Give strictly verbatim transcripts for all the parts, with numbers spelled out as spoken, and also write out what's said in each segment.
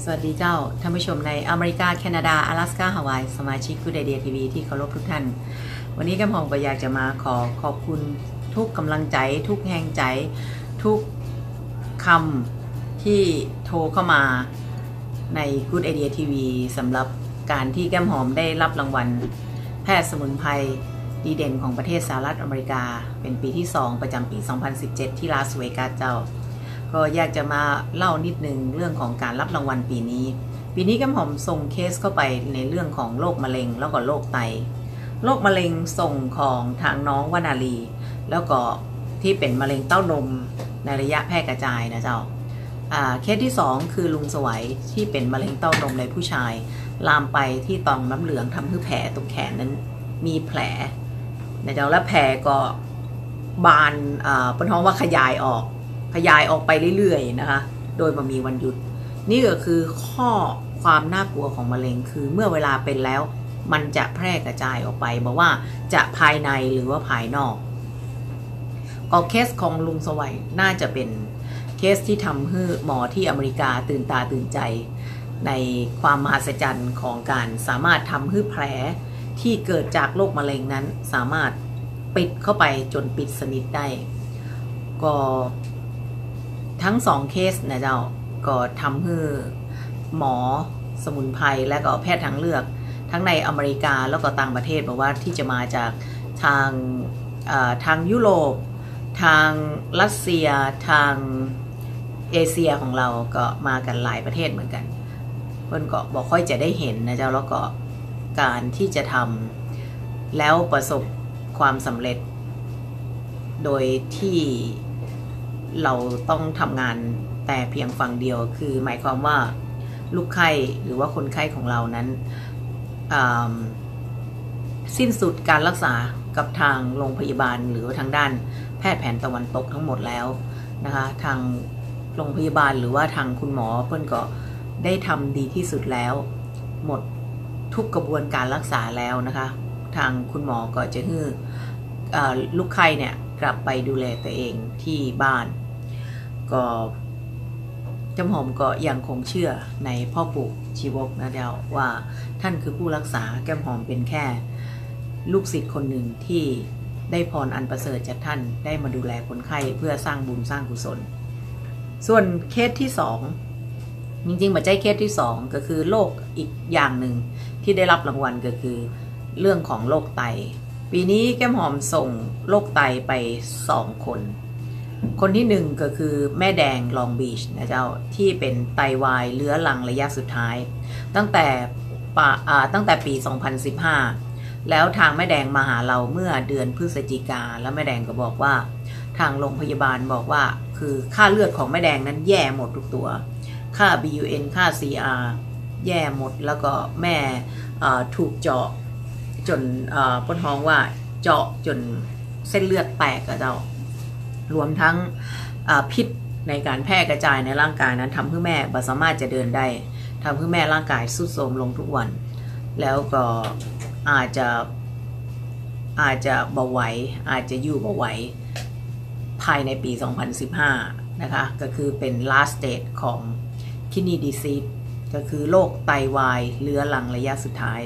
วัสดีเจ้าท่านผู้ชมในอเมริกาแคนาดา阿拉斯加ฮาวายสมาชิกกูดไอเดียทีวีที่เคารพทุกท่านวันนี้แก้มหอมก็อยากจะมาขอขอบคุณทุกกำลังใจทุกแรงใจทุกคำที่โทรเข้ามาใน Good Idea ที วี สำหรับการที่แก้มหอมได้รับรางวัลแพทย์สมุนไพรดีเด่นของประเทศสหรัฐอเมริกาเป็นปีที่สองประจำปี สองพันสิบเจ็ด ที่ลาสเวกัสเจ้าก็อยากจะมาเล่านิดนึงเรื่องของการรับรางวัลปีนี้ปีนี้แก้มหอมส่งเคสเข้าไปในเรื่องของโรคมะเร็งแล้วก็โรคไตโรคมะเร็งส่งของทางน้องวนาลีแล้วก็ที่เป็นมะเร็งเต้านมในระยะแพร่กระจายนะเจ้าเคสที่สองคือลุงสวัยที่เป็นมะเร็งเต้านมในผู้ชายลามไปที่ต่อมน้ำเหลืองทำให้แผลตรงแขนนั้นมีแผลนะเจ้าและแผลก็บานเป็นท้องว่าขยายออกขยายออกไปเรื่อยๆนะคะโดยมามีวันหยุดนี่ก็คือข้อความน่ากลัวของมะเร็งคือเมื่อเวลาเป็นแล้วมันจะแพร่กระจายออกไปบอกว่าจะภายในหรือว่าภายนอกก็เคสของลุงสวัยน่าจะเป็นเคสที่ทำให้หมอที่อเมริกาตื่นตาตื่นใจในความมหัศจรรย์ของการสามารถทำให้แผลที่เกิดจากโรคมะเร็งนั้นสามารถปิดเข้าไปจนปิดสนิทได้ก็ทั้งสองเคสนะเจ้าก็ทำให้หมอสมุนไพรและก็แพทย์ทางเลือกทั้งในอเมริกาแล้วก็ต่างประเทศบอกว่าที่จะมาจากทางทางยุโรปทางรัสเซียทางเอเชียของเราก็มากันหลายประเทศเหมือนกันเพิ่นก็บอกค่อยจะได้เห็นนะเจ้าแล้วก็การที่จะทำแล้วประสบความสำเร็จโดยที่เราต้องทำงานแต่เพียงฝั่งเดียวคือหมายความว่าลูกไข้หรือว่าคนไข้ของเรานั้นสิ้นสุดการรักษากับทางโรงพยาบาลหรือทางด้านแพทย์แผนตะวันตกทั้งหมดแล้วนะคะทางโรงพยาบาลหรือว่าทางคุณหมอเพิ่นก็ได้ทำดีที่สุดแล้วหมดทุกกระบวนการรักษาแล้วนะคะทางคุณหมอก็จะให้ลูกไข้เนี่ยกลับไปดูแลตัวเองที่บ้านก็จำหอมก็ยังคงเชื่อในพ่อปู่ชีวกนะเจ้าว่าท่านคือผู้รักษาแก้มหอมเป็นแค่ลูกศิษย์คนหนึ่งที่ได้พรอันประเสริฐจากท่านได้มาดูแลคนไข้เพื่อสร้างบุญสร้างกุศลส่วนเคสที่สองจริงๆปัจจัยเคสที่สองก็คือโรคอีกอย่างหนึ่งที่ได้รับรางวัลก็คือเรื่องของโรคไตปีนี้แก้มหอมส่งโรคไตไปสองคนคนที่หนึ่งก็คือแม่แดงลองบีชนะเจ้าที่เป็นไตวายเรื้อรังระยะสุดท้ายตั้งแต่ปะตั้งแต่ปีสองพันสิบห้าแล้วทางแม่แดงมาหาเราเมื่อเดือนพฤศจิกาแล้วแม่แดงก็บอกว่าทางโรงพยาบาลบอกว่าคือค่าเลือดของแม่แดงนั้นแย่หมดทุกตัวค่า บี ยู เอ็น ค่า ซี อาร์ แย่หมดแล้วก็แม่ถูกเจาะจนปวดท้องว่าเจาะจนเส้นเลือดแตกอะเจ้ารวมทั้งพิษในการแพร่กระจายในร่างกายนั้นทำให้แม่ไม่สามารถจะเดินได้ทำให้แม่ร่างกายทรุดโทรมลงทุกวันแล้วก็อาจจะอาจจะเบาไหวอาจจะอยู่เบาไหวภายในปีสองพันสิบห้านะคะก็คือเป็น last stage ของ kidney disease ก็คือโรคไตวายเรื้อรังระยะสุดท้าย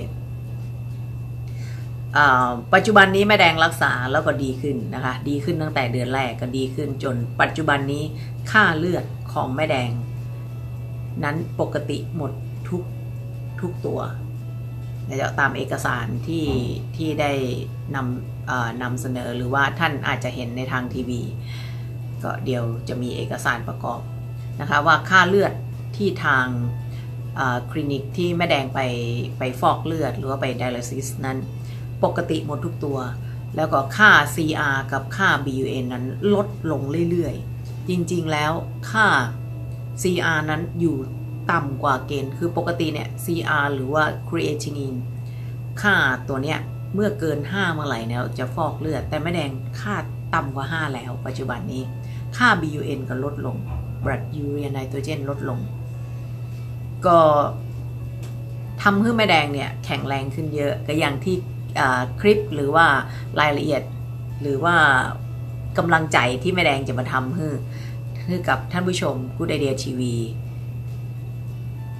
ปัจจุบันนี้แม่แดงรักษาแล้วก็ดีขึ้นนะคะดีขึ้นตั้งแต่เดือนแรกก็ดีขึ้นจนปัจจุบันนี้ค่าเลือดของแม่แดงนั้นปกติหมดทุกทุกตัวจะตามเอกสารที่ที่ได้นำนำเสนอหรือว่าท่านอาจจะเห็นในทางทีวีก็เดี๋ยวจะมีเอกสารประกอบนะคะว่าค่าเลือดที่ทางคลินิกที่แม่แดงไปไปฟอกเลือดหรือว่าไปไดอาลิซิสนั้นปกติหมดทุกตัวแล้วก็ค่า ซี อาร์ กับค่า บี ยู เอ็น นั้นลดลงเรื่อยๆจริงๆแล้วค่า ซี อาร์ นั้นอยู่ต่ำกว่าเกณฑ์คือปกติเนี่ย ซี อาร์ หรือว่า creatinine ค่าตัวเนี้ยเมื่อเกินห้าเมื่อไหร่เนี่ยจะฟอกเลือดแต่แม่แดงค่าต่ำกว่าห้าแล้วปัจจุบันนี้ค่า บี ยู เอ็น ก็ลดลง blood urea nitrogen ลดลงก็ทำให้แม่แดงเนี่ยแข็งแรงขึ้นเยอะก็อย่างที่คลิปหรือว่ารายละเอียดหรือว่ากำลังใจที่แม่แดงจะมาทำให้ให้กับท่านผู้ชม Good Idea ที วี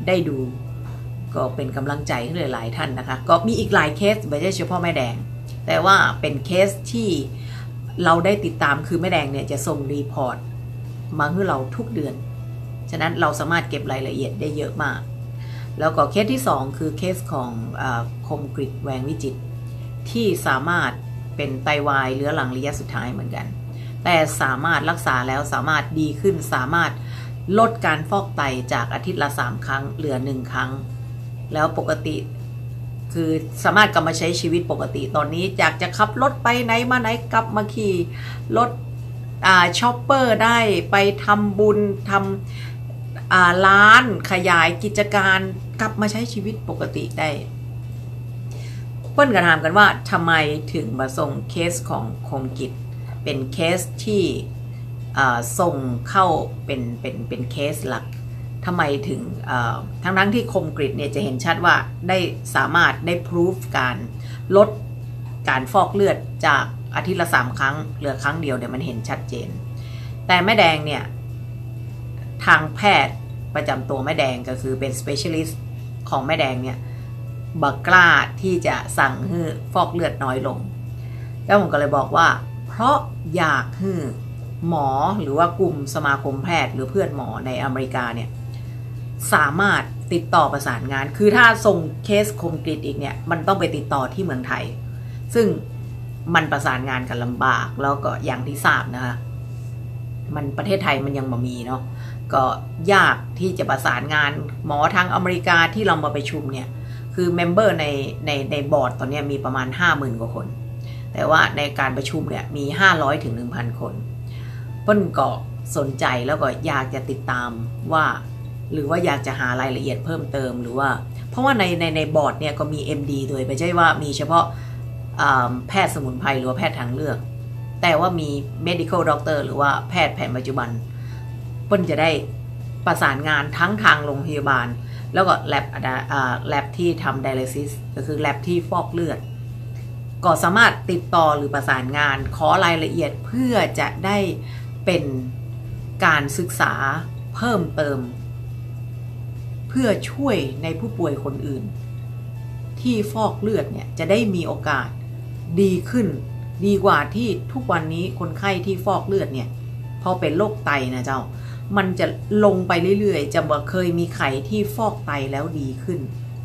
ได้ดูก็เป็นกำลังใจให้หลายๆท่านนะคะก็มีอีกหลายเคสไม่ใช่เฉพาะแม่แดงแต่ว่าเป็นเคสที่เราได้ติดตามคือแม่แดงเนี่ยจะส่งรีพอร์ตมาให้เราทุกเดือนฉะนั้นเราสามารถเก็บรายละเอียดได้เยอะมากแล้วก็เคสที่สองคือเคสของคมกฤษแวงวิจิตรที่สามารถเป็นไตวายเรื้อรังระยะสุดท้ายเหมือนกันแต่สามารถรักษาแล้วสามารถดีขึ้นสามารถลดการฟอกไตจากอาทิตย์ละสามครั้งเหลือหนึ่งครั้งแล้วปกติคือสามารถกลับมาใช้ชีวิตปกติตอนนี้อยากจะขับรถไปไหนมาไหนกลับมาขี่รถอ่าช็อปเปอร์ได้ไปทำบุญทำอ่าร้านขยายกิจการกลับมาใช้ชีวิตปกติได้เพิ่นกันถามกันว่าทำไมถึงมาส่งเคสของคมกิจเป็นเคสที่ส่งเข้าเป็นเป็นเป็นเคสหลักทำไมถึงทั้งทั้งที่คมกฤษเนี่ยจะเห็นชัดว่าได้สามารถได้พิสูจการลดการฟอกเลือดจากอาทิตย์ละสามครั้งเหลือครั้งเดียวเนี่ยมันเห็นชัดเจนแต่แม่แดงเนี่ยทางแพทย์ประจำตัวแม่แดงก็คือเป็น specialist ของแม่แดงเนี่ยบักกล้าที่จะสั่งให้ฟอกเลือดน้อยลงแล้วผมก็เลยบอกว่าเพราะอยากให้หมอหรือว่ากลุ่มสมาคมแพทย์หรือเพื่อนหมอในอเมริกาเนี่ยสามารถติดต่อประสานงานคือถ้าส่งเคสคมกฤษอีกเนี่ยมันต้องไปติดต่อที่เมืองไทยซึ่งมันประสานงานกันลำบากแล้วก็อย่างที่ทราบนะคะมันประเทศไทยมันยังบ่มีเนาะก็ยากที่จะประสานงานหมอทางอเมริกาที่เรามาประชุมเนี่ยคือเมมเบอร์ในในในบอร์ดตอนนี้มีประมาณ ห้าหมื่น กว่าคนแต่ว่าในการประชุมเนี่ยมีห้าร้อยถึง หนึ่งพัน คนเพิ่นก็สนใจแล้วก็อยากจะติดตามว่าหรือว่าอยากจะหารายละเอียดเพิ่มเติมหรือว่าเพราะว่าในในในบอร์ดเนี่ยก็มี เอ็ม ดี ด้วยไม่ใช่ว่ามีเฉพาะแพทย์สมุนไพรหรือว่าแพทย์ทางเลือกแต่ว่ามี medical doctor หรือว่าแพทย์แผนปัจจุบันเพิ่นจะได้ประสานงานทั้งทางโรงพยาบาลแล้วก็แลบแลบที่ทำ dialysis ก็คือแลบที่ฟอกเลือดก็สามารถติดต่อหรือประสานงานขอรายละเอียดเพื่อจะได้เป็นการศึกษาเพิ่มเติมเพื่อช่วยในผู้ป่วยคนอื่นที่ฟอกเลือดเนี่ยจะได้มีโอกาสดีขึ้นดีกว่าที่ทุกวันนี้คนไข้ที่ฟอกเลือดเนี่ยพอเป็นโรคไตนะเจ้ามันจะลงไปเรื่อยๆจะบอกเคยมีไข้ที่ฟอกไตแล้วดีขึ้น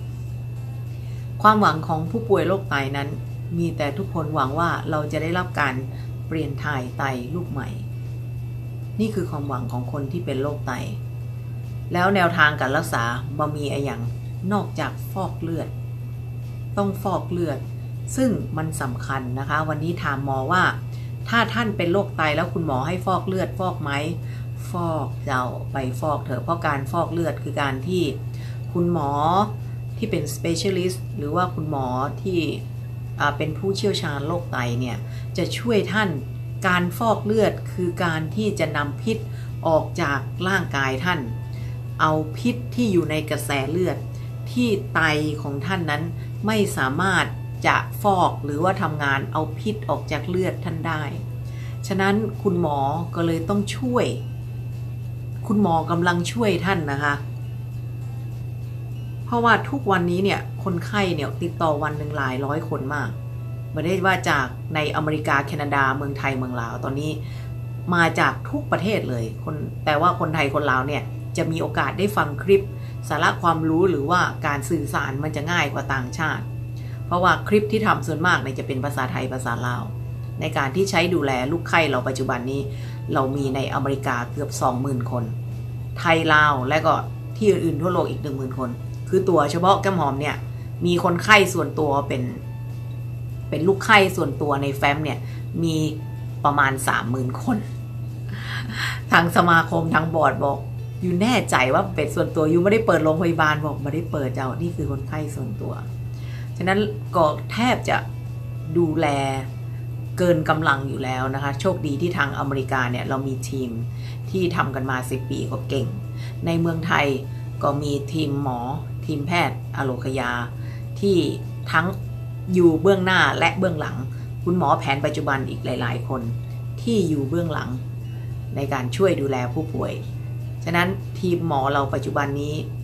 ความหวังของผู้ป่วยโรคไตนั้นมีแต่ทุกคนหวังว่าเราจะได้รับการเปลี่ยนถ่ายไตลูกใหม่นี่คือความหวังของคนที่เป็นโรคไตแล้วแนวทางการรักษาบ่มีอะไรอย่างนอกจากฟอกเลือดต้องฟอกเลือดซึ่งมันสำคัญนะคะวันนี้ถามหมอว่าถ้าท่านเป็นโรคไตแล้วคุณหมอให้ฟอกเลือดฟอกไหมฟอกเจ้าไปฟอกเถอะเพราะการฟอกเลือดคือการที่คุณหมอที่เป็น specialist หรือว่าคุณหมอที่เป็นผู้เชี่ยวชาญโรคไตเนี่ยจะช่วยท่านการฟอกเลือดคือการที่จะนำพิษออกจากร่างกายท่านเอาพิษที่อยู่ในกระแสเลือดที่ไตของท่านนั้นไม่สามารถจะฟอกหรือว่าทำงานเอาพิษออกจากเลือดท่านได้ฉะนั้นคุณหมอก็เลยต้องช่วยคุณหมอกำลังช่วยท่านนะคะเพราะว่าทุกวันนี้เนี่ยคนไข้เนี่ยติดต่อวันหนึ่งหลายร้อยคนมากไม่ได้ว่าจากในอเมริกาแคนาดาเมืองไทยเมืองลาวตอนนี้มาจากทุกประเทศเลยคนแต่ว่าคนไทยคนลาวเนี่ยจะมีโอกาสได้ฟังคลิปสาระความรู้หรือว่าการสื่อสารมันจะง่ายกว่าต่างชาติเพราะว่าคลิปที่ทำส่วนมากเนี่ยจะเป็นภาษาไทยภาษาลาวในการที่ใช้ดูแลลูกไข้เราปัจจุบันนี้เรามีในอเมริกาเกือบ สองหมื่น คนไทยลาวและก็ที่อื่นๆทั่วโลกอีก หนึ่งหมื่น คนคือตัวเฉพาะแก้มหอมเนี่ยมีคนไข้ส่วนตัวเป็นเป็นลูกไข้ส่วนตัวในแฟ้มเนี่ยมีประมาณ สามหมื่น คนทางสมาคมทางบอร์ดบอกอยู่แน่ใจว่าเป็นส่วนตัวอยู่ไม่ได้เปิดโรงพยาบาลบอกไม่ได้เปิดเจ้านี่คือคนไข้ส่วนตัวฉะนั้นก็แทบจะดูแลเกินกำลังอยู่แล้วนะคะโชคดีที่ทางอเมริกาเนี่ยเรามีทีมที่ทำกันมาสิบปีก็เก่งในเมืองไทยก็มีทีมหมอทีมแพทย์อโลคยาที่ทั้งอยู่เบื้องหน้าและเบื้องหลังคุณหมอแผนปัจจุบันอีกหลายๆคนที่อยู่เบื้องหลังในการช่วยดูแลผู้ป่วยฉะนั้นทีมหมอเราปัจจุบันนี้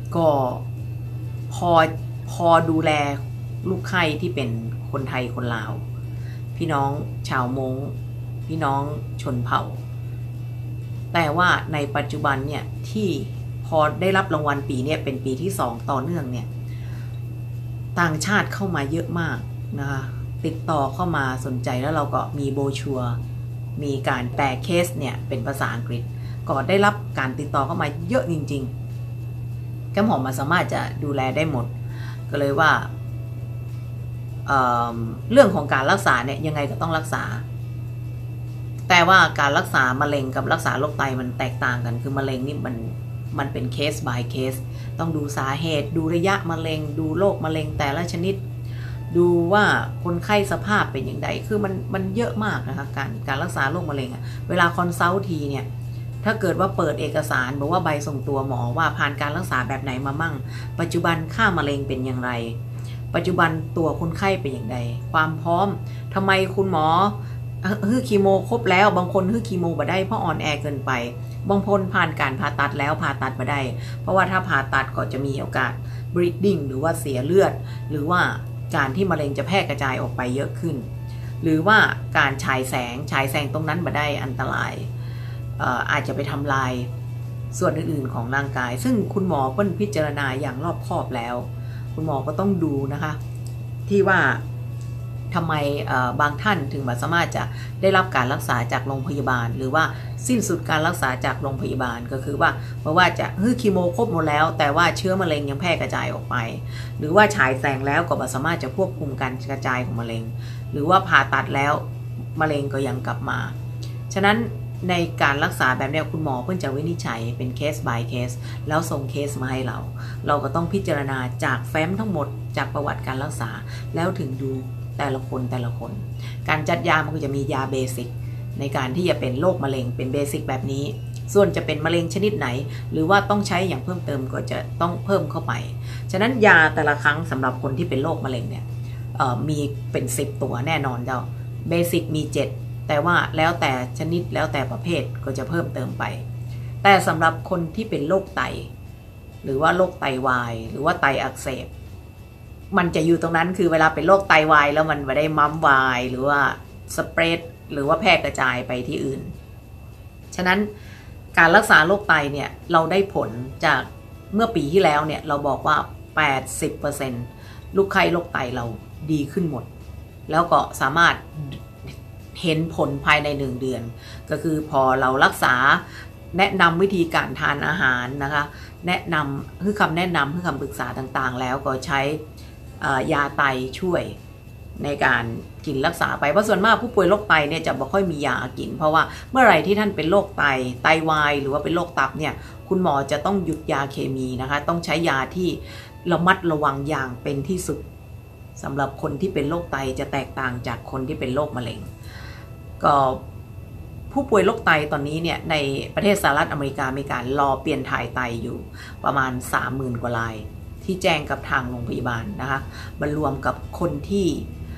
ก็พอพอดูแลลูกไข้ที่เป็นคนไทยคนลาวพี่น้องชาวมงพี่น้องชนเผ่าแต่ว่าในปัจจุบันเนี่ยที่พอได้รับรางวัลปีนี้เป็นปีที่สองต่อเนื่องเนี่ยต่างชาติเข้ามาเยอะมากนะคะติดต่อเข้ามาสนใจแล้วเราก็มีโบชัวมีการแปลเคสเนี่ยเป็นภาษาอังกฤษก็ได้รับการติดต่อเข้ามาเยอะจริงๆแก้มหอมมาสามารถจะดูแลได้หมดก็เลยว่า เ, เรื่องของการรักษาเนี่ยยังไงก็ต้องรักษาแต่ว่าการรักษามะเร็งกับรักษาโรคไตมันแตกต่างกันคือมะเร็งนี่มันมันเป็นเคส by เคสต้องดูสาเหตุดูระยะมะเร็งดูโรคมะเร็งแต่ละชนิดดูว่าคนไข้สภาพเป็นอย่างไรคือมันมันเยอะมากนะคะการการรักษาโรคมะเร็งอะเวลาคอนซัลท์ทีเนี่ยถ้าเกิดว่าเปิดเอกสารบอกว่าใบส่งตัวหมอว่าผ่านการรักษาแบบไหนมามั่งปัจจุบันค่ามะเร็งเป็นอย่างไรปัจจุบันตัวคนไข้เป็นอย่างไรความพร้อมทำไมคุณหมอฮึคีโมครบแล้วบางคนฮึคีโมบ่ได้เพราะอ่อนแอเกินไปบางคนผ่านการผ่าตัดแล้วผ่าตัดบ่ได้เพราะว่าถ้าผ่าตัดก็จะมีโอกาส bleeding หรือว่าเสียเลือดหรือว่าการที่มะเร็งจะแพร่กระจายออกไปเยอะขึ้นหรือว่าการฉายแสงฉายแสงตรงนั้นบ่ได้อันตราย อา, อาจจะไปทำลายส่วนอื่นๆของร่างกายซึ่งคุณหมอเพิ่นพิจารณาอย่างรอบคอบแล้วคุณหมอก็ต้องดูนะคะที่ว่าทำไมบางท่านถึงสามารถจะได้รับการรักษาจากโรงพยาบาลหรือว่าสิ้นสุดการรักษาจากโรงพยาบาลก็คือว่าเพราะว่าจะฮึคีโมครบหมดแล้วแต่ว่าเชื้อมะเร็งยังแพร่กระจายออกไปหรือว่าฉายแสงแล้วก็สามารถจะควบคุมการกระจายของมะเร็งหรือว่าผ่าตัดแล้วมะเร็งก็ยังกลับมาฉะนั้นในการรักษาแบบนี้คุณหมอเพิ่งจะวินิจฉัยเป็นเคส by เคสแล้วส่งเคสมาให้เราเราก็ต้องพิจารณาจากแฟ้มทั้งหมดจากประวัติการรักษาแล้วถึงดูแต่ละคนแต่ละคนการจัดยามันก็จะมียาเบสิกในการที่จะเป็นโรคมะเร็งเป็นเบสิกแบบนี้ส่วนจะเป็นมะเร็งชนิดไหนหรือว่าต้องใช้อย่างเพิ่มเติมก็จะต้องเพิ่มเข้าไปฉะนั้นยาแต่ละครั้งสำหรับคนที่เป็นโรคมะเร็งเนี่ยมีเป็นสิบตัวแน่นอนเจ้าเบสิกมีเจ็ดแต่ว่าแล้วแต่ชนิดแล้วแต่ประเภทก็จะเพิ่มเติมไปแต่สำหรับคนที่เป็นโรคไตหรือว่าโรคไตวายหรือว่าไตอักเสบมันจะอยู่ตรงนั้นคือเวลาเป็นโรคไตวายแล้วมันไม่ได้มัมวายหรือว่าสเปรดหรือว่าแพร่กระจายไปที่อื่นฉะนั้นการรักษาโรคไตเนี่ยเราได้ผลจากเมื่อปีที่แล้วเนี่ยเราบอกว่า แปดสิบเปอร์เซ็นต์ ลูกไข้โรคไตเราดีขึ้นหมดแล้วก็สามารถเห็นผลภายในหนึ่งเดือนก็คือพอเรารักษาแนะนำวิธีการทานอาหารนะคะแนะนำคือคำแนะนำคือคำปรึกษาต่างๆแล้วก็ใช้ยาไตช่วยในการกินรักษาไปเพราะส่วนมากผู้ป่วยโรคไตเนี่ยจะไม่ค่อยมียากินเพราะว่าเมื่อไหร่ที่ท่านเป็นโรคไตไตวายหรือว่าเป็นโรคตับเนี่ยคุณหมอจะต้องหยุดยาเคมีนะคะต้องใช้ยาที่ระมัดระวังอย่างเป็นที่สุดสำหรับคนที่เป็นโรคไตจะแตกต่างจากคนที่เป็นโรคมะเร็งก็ผู้ป่วยโรคไตตอนนี้เนี่ยในประเทศสหรัฐอเมริกามีการรอเปลี่ยนถ่ายไตอยู่ประมาณ สามหมื่น กว่ารายที่แจ้งกับทางโรงพยาบาลนะคะบรรรวมกับคนที่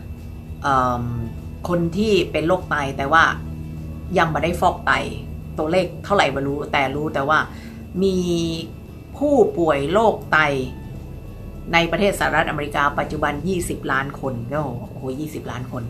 คนที่เป็นโรคไตแต่ว่ายังไม่ได้ฟอกไตตัวเลขเท่าไหร่ไม่รู้แต่รู้แต่ว่ามีผู้ป่วยโรคไตในประเทศสหรัฐอเมริกาปัจจุบันยี่สิบล้านคนก็โอ้โหยี่สิบล้านคน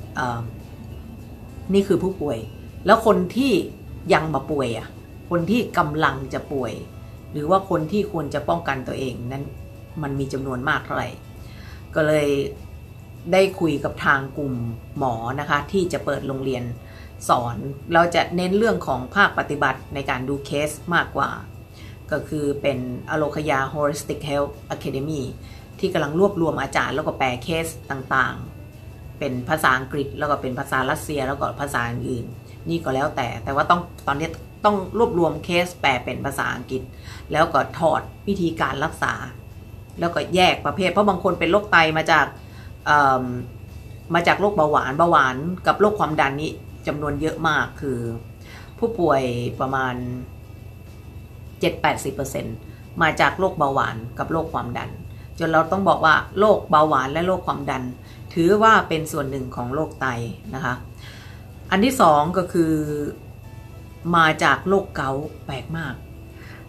นี่คือผู้ป่วยแล้วคนที่ยังมาป่วยอ่ะคนที่กำลังจะป่วยหรือว่าคนที่ควรจะป้องกันตัวเองนั้นมันมีจำนวนมากเท่าไหร่ก็เลยได้คุยกับทางกลุ่มหมอนะคะที่จะเปิดโรงเรียนสอนเราจะเน้นเรื่องของภาคปฏิบัติในการดูเคสมากกว่าก็คือเป็นอโลคยา Holistic Health Academy ที่กำลังรวบรวมอาจารย์แล้วก็แปลเคสต่างๆเป็นภาษาอังกฤษแล้วก็เป็นภาษารัสเซียแล้วก็ภาษาอื่นนี่ก็แล้วแต่แต่ว่าต้องตอนนี้ต้องรวบรวมเคสแปลเป็นภาษาอังกฤษแล้วก็ถอดวิธีการรักษาแล้วก็แยกประเภทเพราะบางคนเป็นโรคไตมาจากมาจากโรคเบาหวานเบาหวานกับโรคความดันนี้จำนวนเยอะมากคือผู้ป่วยประมาณ เจ็ดถึงแปดสิบเปอร์เซ็นต์ มาจากโรคเบาหวานกับโรคความดันจนเราต้องบอกว่าโรคเบาหวานและโรคความดันถือว่าเป็นส่วนหนึ่งของโรคไตนะคะอันที่สองก็คือมาจากโรคเกาต์แปลกมาก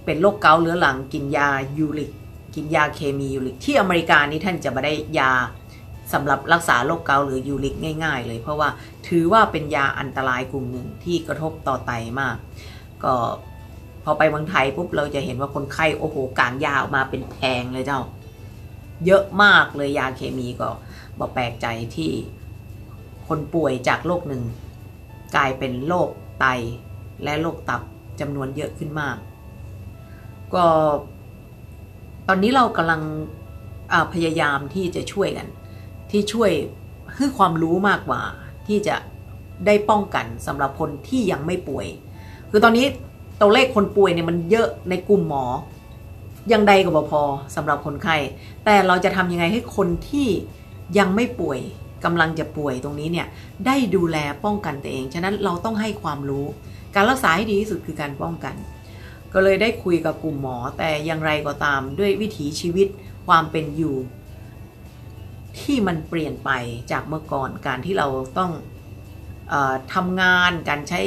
เป็นโรคเกาต์เรื้อรังกินยายูริกกินยาเคมียูริกที่อเมริกานี่ท่านจะไม่ได้ยาสำหรับรักษาโรคเกาต์หรือยูริกง่ายๆเลยเพราะว่าถือว่าเป็นยาอันตรายกลุ่มหนึ่งที่กระทบต่อไตมากก็พอไปเมืองไทยปุ๊บเราจะเห็นว่าคนไข้โอ้โหกางยาออกมาเป็นแพงเลยเจ้าเยอะมากเลยยาเคมีก็บ่แปลกใจที่คนป่วยจากโรคหนึ่งกลายเป็นโรคไตและโรคตับจำนวนเยอะขึ้นมากก็ตอนนี้เรากำลังพยายามที่จะช่วยกันที่ช่วยให้ความรู้มากกว่าที่จะได้ป้องกันสำหรับคนที่ยังไม่ป่วยคือตอนนี้ตัวเลขคนป่วยเนี่ยมันเยอะในกลุ่มหมอยังใดก็บ่พอสำหรับคนไข้แต่เราจะทำยังไงให้คนที่ยังไม่ป่วยกำลังจะป่วยตรงนี้เนี่ยได้ดูแลป้องกันตัวเองฉะนั้นเราต้องให้ความรู้การรักษาให้ดีที่สุดคือการป้องกันก็เลยได้คุยกับกลุ่มหมอแต่อย่างไรก็ตามด้วยวิถีชีวิตความเป็นอยู่ที่มันเปลี่ยนไปจากเมื่อก่อนการที่เราต้องเอ่อทำงานการใช้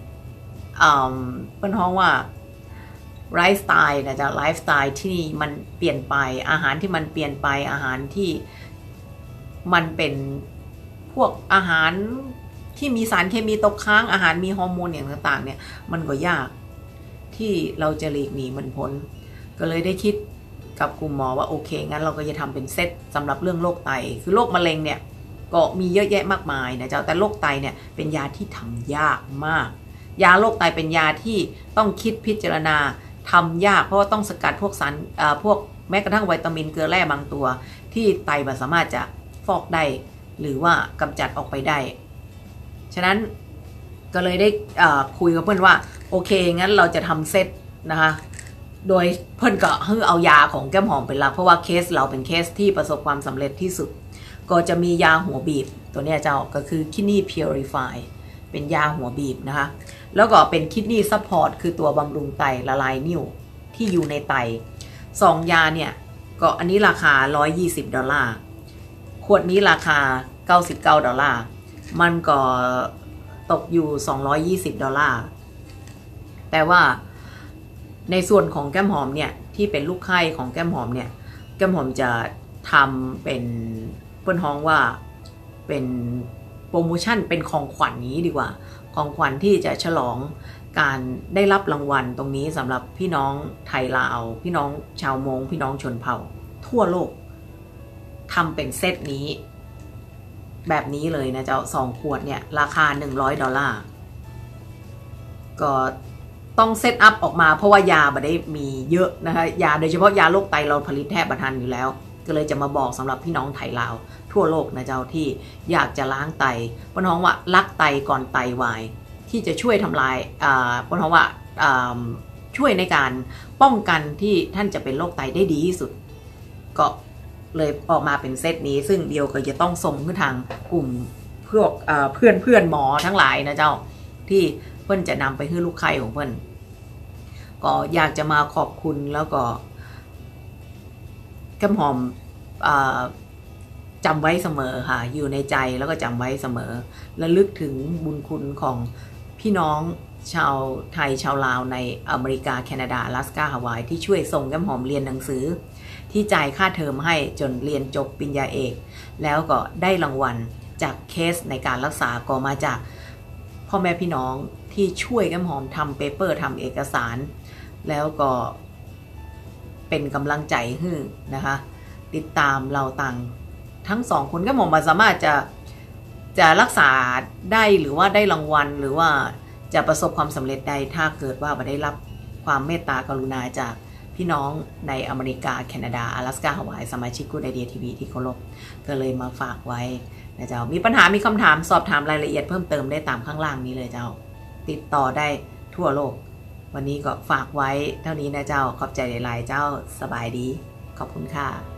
เป็นห้องว่าไลฟ์สไตล์นะจ๊ะไลฟ์สไตล์ที่มันเปลี่ยนไปอาหารที่มันเปลี่ยนไปอาหารที่มันเป็นพวกอาหารที่มีสารเคมีตกค้างอาหารมีฮอร์โมนอย่างต่างๆเนี่ยมันก็ยากที่เราจะหลีกหนีมันพ้นก็เลยได้คิดกับกลุ่มหมอว่าโอเคงั้นเราก็จะทำเป็นเซตสำหรับเรื่องโรคไตคือโรคมะเร็งเนี่ยก็มีเยอะแยะมากมายนะเจ้าแต่โรคไตเนี่ยเป็นยาที่ทำยากมากยาโรคไตเป็นยาที่ต้องคิดพิจารณาทำยากเพราะว่าต้องสกัดพวกสารพวกแม้กระทั่งวิตามินเกลือแร่บางตัวที่ไตมันสามารถจะฟอกได้หรือว่ากำจัดออกไปได้ฉะนั้นก็เลยได้คุยกับเพื่อนว่าโอเคงั้นเราจะทำเซตนะคะโดยเพื่อนก็ให้เอายาของแก้มหอมเป็นหลักเพราะว่าเคสเราเป็นเคสที่ประสบความสำเร็จที่สุดก็จะมียาหัวบีบตัวนี้เจ้าก็คือ Kidney Purify เป็นยาหัวบีบนะคะแล้วก็เป็น Kidney Support คือตัวบำรุงไตละลายนิ่วที่อยู่ในไตสองยาเนี่ยก็อันนี้ราคาหนึ่งร้อยยี่สิบดอลลาร์ขวดนี้ราคาเก้าสิบเก้าดอลลาร์มันก็ตกอยู่สองร้อยยี่สิบดอลลาร์แต่ว่าในส่วนของแก้มหอมเนี่ยที่เป็นลูกไข้ของแก้มหอมเนี่ยแก้มหอมจะทำเป็นเปิ้นฮ้องว่าเป็นโปรโมชั่นเป็นของขวัญ นี้ดีกว่าของขวัญที่จะฉลองการได้รับรางวัลตรงนี้สำหรับพี่น้องไทยลาวพี่น้องชาวมงพี่น้องชนเผ่าทั่วโลกทำเป็นเซตนี้แบบนี้เลยนะเจ้าสองขวดเนี่ยราคาหนึ่งร้อยดอลลาร์ก็ต้องเซตอัพออกมาเพราะว่ายาไม่ได้มีเยอะนะคะยาโดยเฉพาะยาโรคไตเราผลิตแทบประทันอยู่แล้วก็เลยจะมาบอกสำหรับพี่น้องไทยลาวทั่วโลกนะเจ้าที่อยากจะล้างไตปนท้องว่ารักไตก่อนไตวายที่จะช่วยทำลายปนท้องว่าช่วยในการป้องกันที่ท่านจะเป็นโรคไตได้ดีที่สุดก็เลยออกมาเป็นเซตนี้ซึ่งเดียวก็จะต้องส่งขึ้นทางกลุ่มพวกเพื่อนเพื่อนหมอทั้งหลายนะเจ้าที่เพื่อนจะนำไปให้ลูกไข้ของเพื่อนก็อยากจะมาขอบคุณแล้วก็แก้มหอมจำไว้เสมอค่ะอยู่ในใจแล้วก็จำไว้เสมอระลึกถึงบุญคุณของพี่น้องชาวไทยชาวลาวในอเมริกาแคนาดาอลาสก้าฮาวายที่ช่วยส่งแก้มหอมเรียนหนังสือที่จ่ายค่าเทอมให้จนเรียนจบปริญญาเอกแล้วก็ได้รางวัลจากเคสในการรักษาก็มาจากพ่อแม่พี่น้องที่ช่วยแก้มหอมทำเปเปอร์ทำเอกสารแล้วก็เป็นกำลังใจให้นะคะติดตามเราต่างทั้งสองคนแก้มหอมมาสามารถจะจะรักษาได้หรือว่าได้รางวัลหรือว่าจะประสบความสำเร็จได้ถ้าเกิดว่าได้รับความเมตตากรุณาจากพี่น้องในอเมริกาแคนาดาอลาสก้าฮาวายสมาชิกกูดไอเดียทีวีที่เคารพก็เลยมาฝากไว้นะเจ้ามีปัญหามีคำถามสอบถามรายละเอียดเพิ่มเติมได้ตามข้างล่างนี้เลยเจ้าติดต่อได้ทั่วโลกวันนี้ก็ฝากไว้เท่านี้นะเจ้าขอบใจหลายๆเจ้าสบายดีขอบคุณค่ะ